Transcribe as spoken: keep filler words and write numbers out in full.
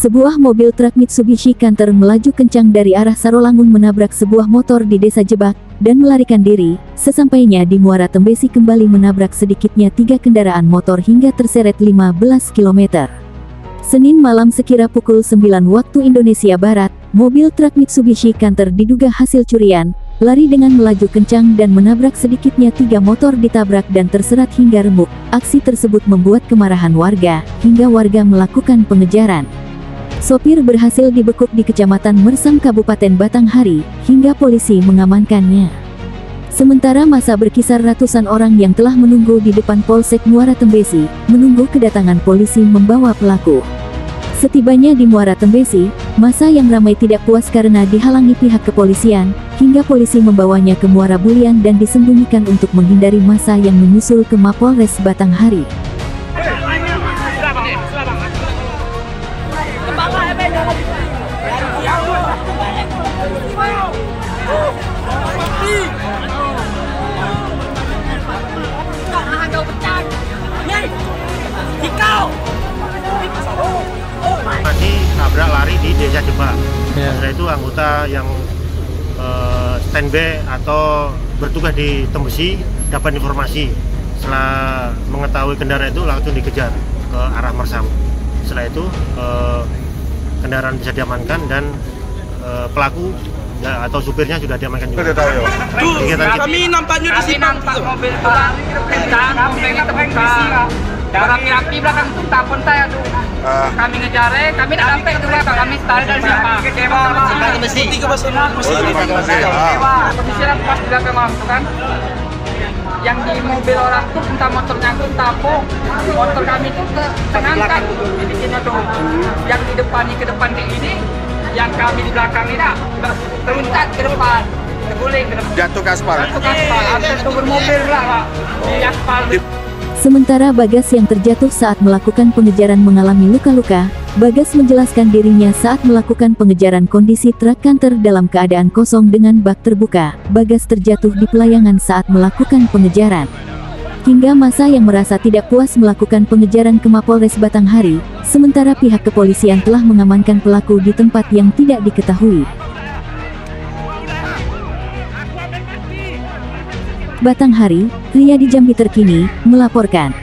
Sebuah mobil truk Mitsubishi Canter melaju kencang dari arah Sarolangun menabrak sebuah motor di Desa Jebak, dan melarikan diri. Sesampainya di Muara Tembesi kembali menabrak sedikitnya tiga kendaraan motor hingga terseret lima belas kilometer. Senin malam sekira pukul sembilan waktu Indonesia Barat, mobil truk Mitsubishi Canter diduga hasil curian, lari dengan melaju kencang dan menabrak sedikitnya tiga motor ditabrak dan terserat hingga remuk. Aksi tersebut membuat kemarahan warga, hingga warga melakukan pengejaran. Sopir berhasil dibekuk di Kecamatan Mersam Kabupaten Batanghari, hingga polisi mengamankannya. Sementara massa berkisar ratusan orang yang telah menunggu di depan Polsek Muara Tembesi, menunggu kedatangan polisi membawa pelaku. Setibanya di Muara Tembesi, massa yang ramai tidak puas karena dihalangi pihak kepolisian, hingga polisi membawanya ke Muara Bulian dan disembunyikan untuk menghindari massa yang menyusul ke Mapolres Batanghari. Tadi nabrak lari di Desa Jebak. Ya. Setelah itu anggota yang uh, standby atau bertugas di Tembesi dapat informasi. Setelah mengetahui kendaraan itu langsung dikejar ke arah Mersam. Setelah itu uh, kendaraan bisa diamankan dan uh, pelaku ya, atau supirnya sudah diamankan juga. Tuh, kami nampaknya di sini nampak mobil kencang, mobilnya terbuka. Rapi-rapi belakang tuh tapon saya tuh. Kami ngejar, kami tidak sampai ke belakang, kami start dari siapa? Kecewa, mesti. Tiga bahasa mesti. Kondisi pas di belakang waktu kan. Yang di mobil orang tuh entah motornya tuh tapok, motor kami tuh terangkat di sini tuh. Yang di depan ini ke depan kayak ini, yang kami di belakang ini dah teruntat ke depan, terguling ke depan. Jatuh ke aspal. Jatuh ke aspal, hampir tubuh mobil lah Pak, di aspal. Sementara Bagas yang terjatuh saat melakukan pengejaran mengalami luka-luka. Bagas menjelaskan dirinya saat melakukan pengejaran kondisi truk Canter dalam keadaan kosong dengan bak terbuka. Bagas terjatuh di pelayangan saat melakukan pengejaran. Hingga massa yang merasa tidak puas melakukan pengejaran ke Mapolres Batanghari, sementara pihak kepolisian telah mengamankan pelaku di tempat yang tidak diketahui. Batanghari, Riyadi Jambi terkini, melaporkan.